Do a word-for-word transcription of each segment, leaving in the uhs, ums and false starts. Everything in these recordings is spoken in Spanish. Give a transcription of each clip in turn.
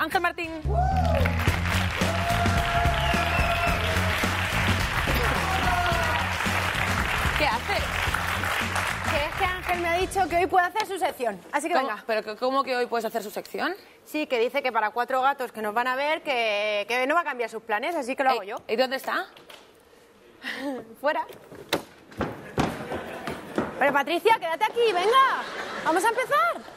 Ángel Martín. ¿Qué hace? Que es que Ángel me ha dicho que hoy puede hacer su sección. Así que ¿Cómo? venga. ¿Pero cómo que hoy puedes hacer su sección? Sí, que dice que para cuatro gatos que nos van a ver, que, que no va a cambiar sus planes, así que lo hago Ey, yo. ¿Y dónde está? Fuera. Pero Patricia, quédate aquí, venga. Vamos a empezar.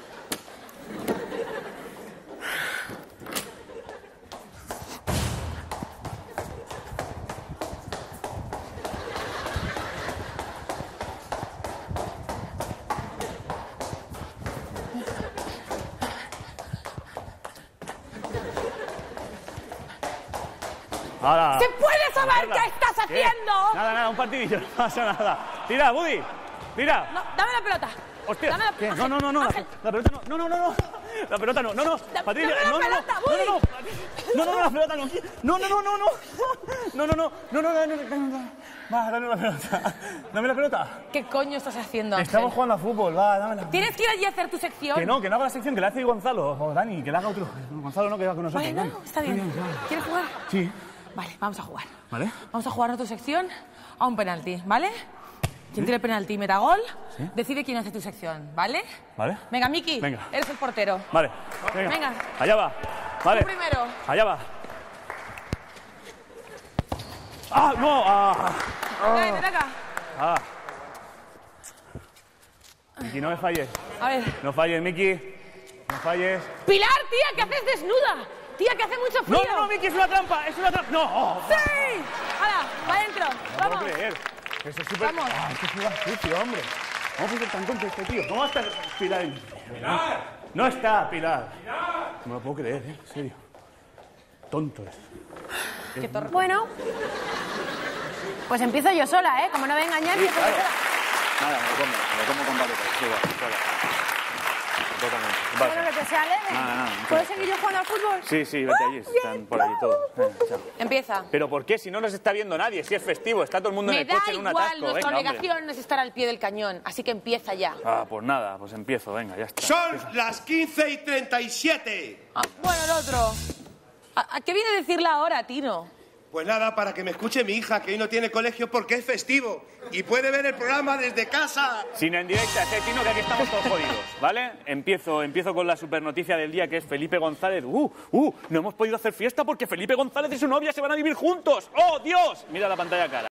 Ahora, ¿Se puede saber Carla, qué estás ¿qué? haciendo? Nada, nada, un partidillo, no pasa nada. Tira, Woody, tira. No, dame la pelota. Hostia, Dame la ¿qué? Ángel, No, no, no, no, la, Ángel. la pelota no, no, no, no, no, la pelota no, no, no, Da- Patricia, dame la no, no, pelota, no, Woody. no, no, no, no, no, la pelota no, no, no, no, no, no, no, no, no, no, no, no, no, no, no, va, dame la pelota, dame la pelota. ¿Qué coño estás haciendo, Ángel? Estamos jugando a fútbol, va, dame la. Tienes que ir allí a hacer tu sección. Que no, que no haga la sección, que la hace Gonzalo, o Dani, que la haga otro. Gonzalo no, que va con nosotros. Bueno, Dani. está bien. Muy claro. ¿Quieres jugar? Sí. Vale, vamos a jugar. ¿Vale? Vamos a jugar a tu sección a un penalti, ¿vale? Quien tire el penalti y meta gol, ¿Sí? decide quién hace tu sección, ¿vale? ¿Vale? Venga, Miki, Venga. eres el portero. Vale, venga. Venga. Allá va. Vale. Tú primero. Allá va. ¡Ah, no! ¡Ah! Venga, ven acá. ¡Ah! Miki, no me falles. A ver. No falles, Miki. No falles. ¡Pilar, tía, que haces desnuda! Tía, que hace mucho No, frío. no, no, Miki, es una trampa. Es una trampa. ¡No! Oh, ¡Sí! ¡Hala, va adentro! no ¡Vamos! puedo creer. Eso es súper... Vamos. ¡Ah, esto es súper sucio, hombre! ¿Cómo puede ser tan tonto este tío? ¿Cómo va a estar Pilar en... ¡Pilar! No está Pilar. No me lo puedo creer, ¿eh? En serio. Tonto es. Qué torre. Bueno, pues empiezo yo sola, ¿eh? Como no voy a engañar, empiezo yo claro. sola. Nada, me lo como, me lo como con patatas. Sí, va, sola. Totalmente. Bueno, Vale. que te sea leve. Nada, nada. ¿Puedo seguir yo jugando al fútbol? Sí, sí, vete allí. Están por allí todos. Venga, chao. Empieza. ¿Pero por qué? Si no nos está viendo nadie, si es festivo, está todo el mundo en Me el da coche en un igual, atasco. nuestra Venga, hombre. obligación es estar al pie del cañón, así que empieza ya. Ah, pues nada, pues empiezo, venga, ya está. Son las quince y treinta y siete. Ah, bueno, el otro. ¿A, a qué viene a decirla ahora, Tino? Pues nada, para que me escuche mi hija, que hoy no tiene colegio porque es festivo y puede ver el programa desde casa. Sino en directa, ese Tino, que aquí estamos todos jodidos, ¿vale? Empiezo, empiezo con la supernoticia del día, que es Felipe González. ¡Uh, uh! No hemos podido hacer fiesta porque Felipe González y su novia se van a vivir juntos. ¡Oh, Dios! Mira la pantalla cara.